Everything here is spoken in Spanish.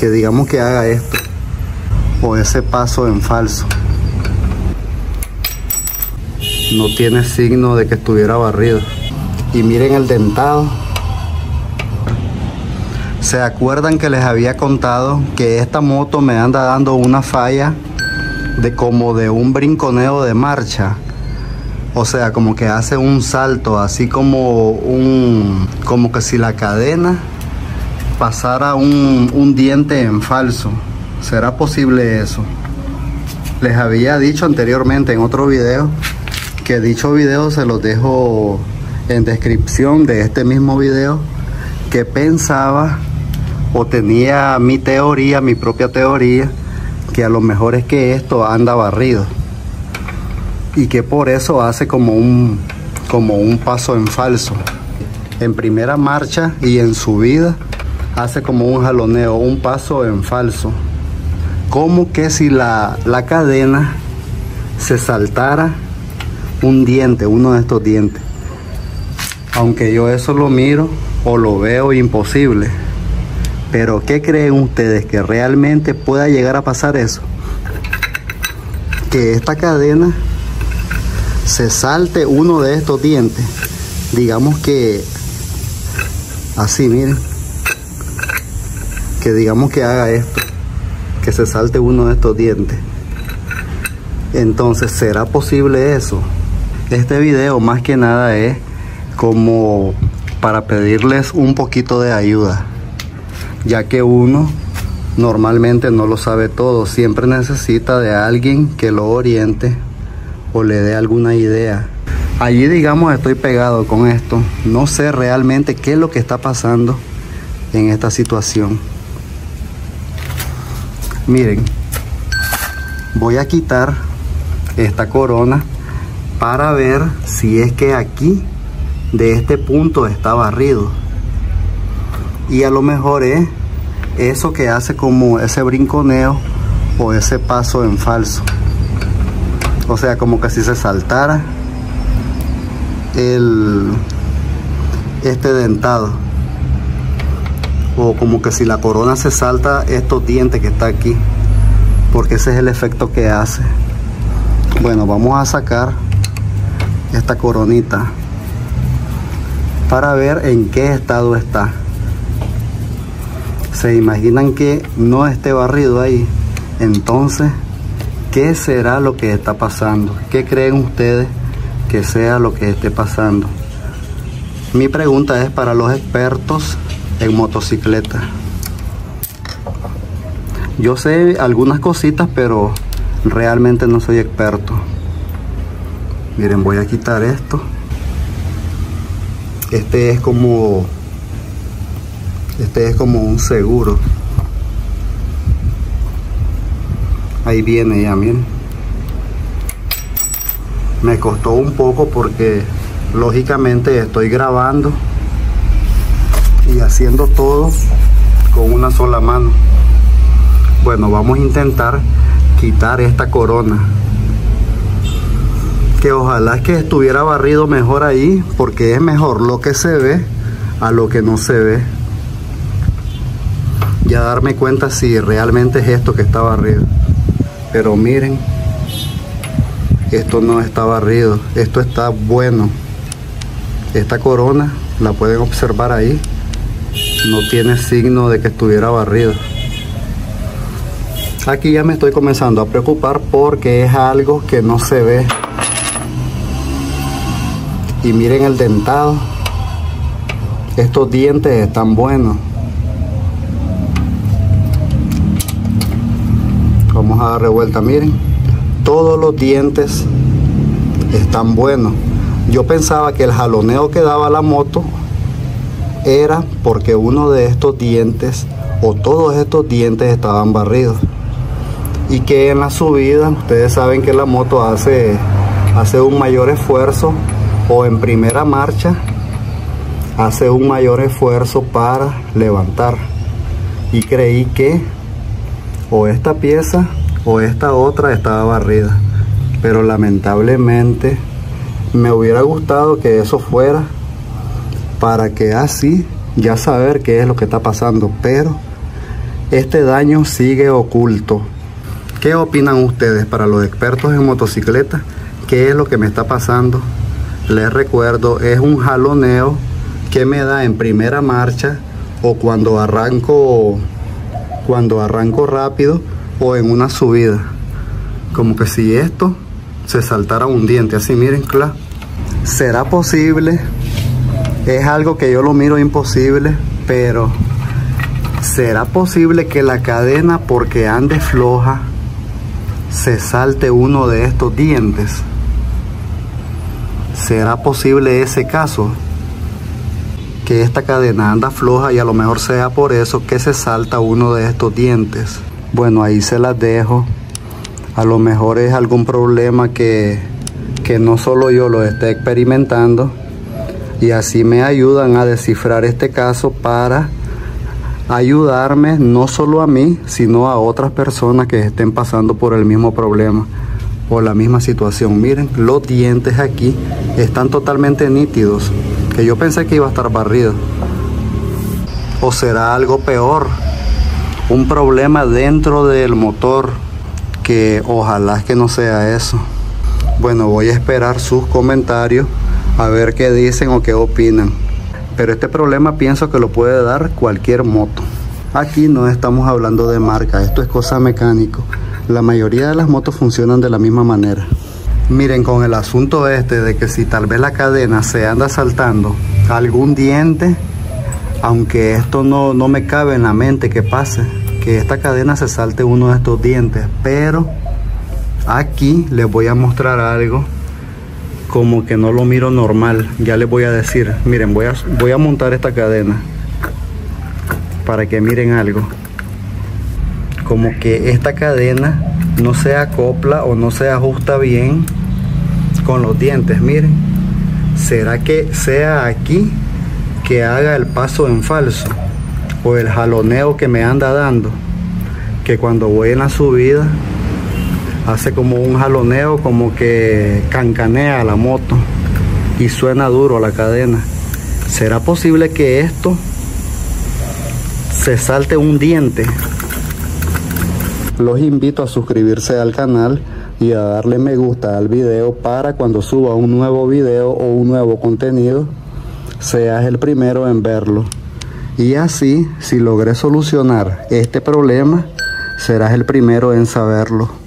que digamos que haga esto o ese paso en falso. No tiene signo de que estuviera barrido. Y miren el dentado. ¿Se acuerdan que les había contado que esta moto me anda dando una falla de como de un brinconeo de marcha? O sea, como que hace un salto, así como que si la cadena pasara un diente en falso. ¿Será posible eso? Les había dicho anteriormente en otro video que dicho video se los dejo en descripción de este mismo video, que pensaba o tenía mi teoría, mi propia teoría, que a lo mejor es que esto anda barrido y que por eso hace como un paso en falso. En primera marcha y en subida hace como un jaloneo, un paso en falso. Como que si la cadena se saltara un diente, uno de estos dientes. Aunque yo eso lo miro o lo veo imposible. Pero ¿qué creen ustedes? ¿Que realmente pueda llegar a pasar eso? Que esta cadena se salte uno de estos dientes. Digamos que así, miren. Que digamos que haga esto. Que se salte uno de estos dientes. Entonces, ¿será posible eso? Este video más que nada es como para pedirles un poquito de ayuda, ya que uno normalmente no lo sabe todo, siempre necesita de alguien que lo oriente o le dé alguna idea. Allí digamos estoy pegado con esto, no sé realmente qué es lo que está pasando en esta situación. Miren, voy a quitar esta corona para ver si es que aquí de este punto está barrido, y a lo mejor es eso que hace como ese brinconeo o ese paso en falso. O sea, como que si se saltara este dentado, o como que si la corona se salta estos dientes que está aquí, porque ese es el efecto que hace. Bueno, vamos a sacar esta coronita para ver en qué estado está. ¿Se imaginan que no esté barrido ahí? Entonces, ¿qué será lo que está pasando? ¿Qué creen ustedes que sea lo que esté pasando? Mi pregunta es para los expertos en motocicleta. Yo sé algunas cositas, pero realmente no soy experto. Miren, voy a quitar esto. Este es como un seguro. Ahí viene ya, miren. Me costó un poco porque lógicamente estoy grabando y haciendo todo con una sola mano. Bueno, vamos a intentar quitar esta corona, que ojalá que estuviera barrido mejor ahí, porque es mejor lo que se ve a lo que no se ve. Ya darme cuenta si realmente es esto que está barrido. Pero miren, esto no está barrido, esto está bueno. Esta corona la pueden observar ahí, no tiene signo de que estuviera barrido. Aquí ya me estoy comenzando a preocupar porque es algo que no se ve. Y miren el dentado, estos dientes están buenos. Vamos a darle vuelta, miren, todos los dientes están buenos. Yo pensaba que el jaloneo que daba la moto era porque uno de estos dientes o todos estos dientes estaban barridos, y que en la subida ustedes saben que la moto hace un mayor esfuerzo, o en primera marcha hace un mayor esfuerzo para levantar, y creí que o esta pieza o esta otra estaba barrida, pero lamentablemente me hubiera gustado que eso fuera, para que así ya saber qué es lo que está pasando. Pero este daño sigue oculto. ¿Qué opinan ustedes? Para los expertos en motocicletas, ¿qué es lo que me está pasando? Les recuerdo, es un jaloneo que me da en primera marcha o cuando arranco rápido o en una subida. Como que si esto se saltara un diente, así miren, claro. ¿Será posible? Es algo que yo lo miro imposible, pero ¿será posible que la cadena, porque ande floja, se salte uno de estos dientes? ¿Será posible ese caso? Que esta cadena anda floja y a lo mejor sea por eso que se salta uno de estos dientes. Bueno, ahí se las dejo. A lo mejor es algún problema que no solo yo lo esté experimentando, y así me ayudan a descifrar este caso para ayudarme no solo a mí, sino a otras personas que estén pasando por el mismo problema o la misma situación. Miren, los dientes aquí están totalmente nítidos, que yo pensé que iba a estar barrido. ¿O será algo peor? Un problema dentro del motor, que ojalá que no sea eso. Bueno, voy a esperar sus comentarios a ver qué dicen o qué opinan. Pero este problema pienso que lo puede dar cualquier moto. Aquí no estamos hablando de marca, esto es cosa mecánico. La mayoría de las motos funcionan de la misma manera. Miren, con el asunto este de que si tal vez la cadena se anda saltando algún diente, aunque esto no me cabe en la mente que pase, que esta cadena se salte uno de estos dientes, pero aquí les voy a mostrar algo como que no lo miro normal. Ya les voy a decir, miren, voy a montar esta cadena para que miren algo. Como que esta cadena no se acopla o no se ajusta bien con los dientes, miren. ¿Será que sea aquí que haga el paso en falso o el jaloneo que me anda dando? Que cuando voy en la subida hace como un jaloneo, como que cancanea la moto y suena duro la cadena. ¿Será posible que esto se salte un diente? Los invito a suscribirse al canal y a darle me gusta al video para cuando suba un nuevo video o un nuevo contenido seas el primero en verlo. Y así, si logré solucionar este problema, serás el primero en saberlo.